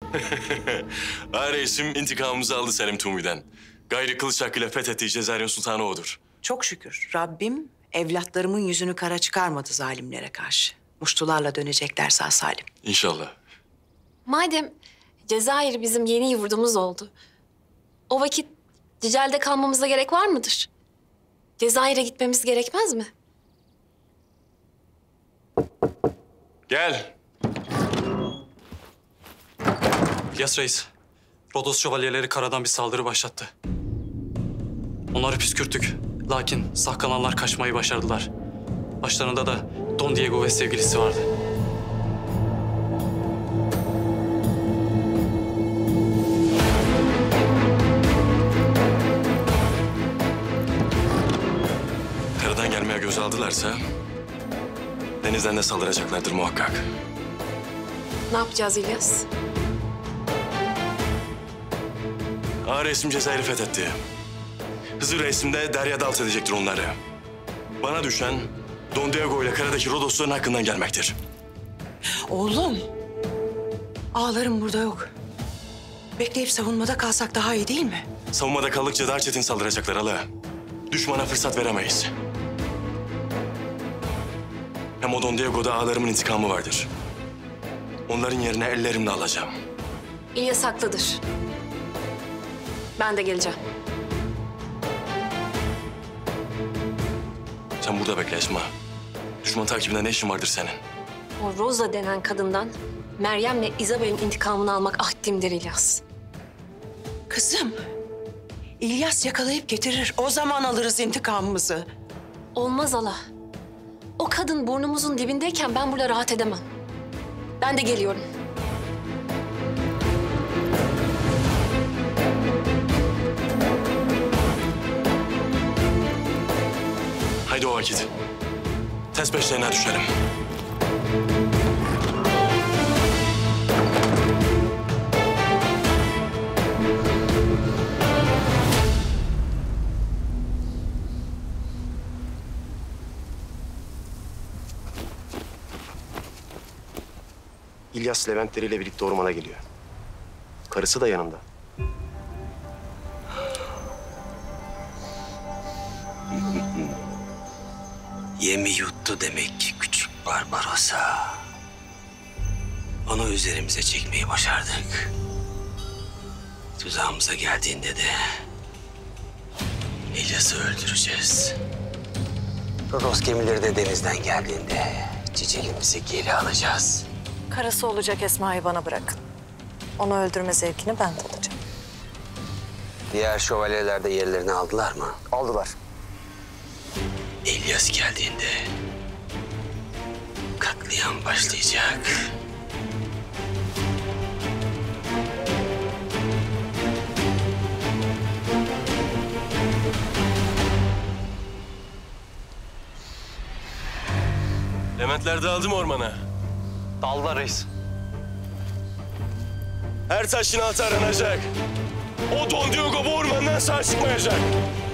Reisim intikamımızı aldı Selim Tumi'den. Gayri kılıç hakkıyla fethettiği Cezayir'in sultanı odur. Çok şükür Rabbim evlatlarımın yüzünü kara çıkarmadı zalimlere karşı. Muştularla dönecekler sağ salim. İnşallah. Madem Cezayir bizim yeni yurdumuz oldu, o vakit Cical'de kalmamıza gerek var mıdır? Cezayir'e gitmemiz gerekmez mi? Gel. İlyas Reis, Rodos şövalyeleri karadan bir saldırı başlattı. Onları püskürttük. Lakin sağ kalanlar kaçmayı başardılar. Başlarında da Don Diego ve sevgilisi vardı. Karadan gelmeye göz aldılarsa denizden de saldıracaklardır muhakkak. Ne yapacağız İlyas? Reisim Cezayir'i fethetti. Hızır Reisim de deryada alt edecektir onları. Bana düşen Don Diego ile karadaki Rodosların hakkından gelmektir. Oğlum, ağlarım burada yok. Bekleyip savunmada kalsak daha iyi değil mi? Savunmada kaldıkça daha çetin saldıracaklar hala. Düşmana fırsat veremeyiz. Hem o Don Diego'da ağalarımın intikamı vardır. Onların yerine ellerimle alacağım. İlyas haklıdır. Ben de geleceğim. Sen burada bekle Esma. Düşman takibinde ne işin vardır senin? O Rosa denen kadından Meryem'le Isabel'in intikamını almak ahdimdir İlyas. Kızım, İlyas yakalayıp getirir. O zaman alırız intikamımızı. Olmaz hala. O kadın burnumuzun dibindeyken ben burada rahat edemem. Ben de geliyorum. Haydi o vakit. Tez peşlerine düşelim. İlyas Leventleriyle birlikte ormana geliyor. Karısı da yanında. Yemi yuttu demek ki küçük Barbarossa. Onu üzerimize çekmeyi başardık. Tuzağımıza geldiğinde de İlyas'ı öldüreceğiz. Rodos gemileri de denizden geldiğinde çiçeğimizi geri alacağız. Karısı olacak Esma'yı bana bırakın. Onu öldürme zevkini ben tadacağım. Diğer şövalyeler de yerlerini aldılar mı? Aldılar. İlyas geldiğinde katliam başlayacak. Leventler dağıldı mı ormana? Daldılar reis. Her taşın altı aranacak. O Don Diego bu ormandan sağ çıkmayacak.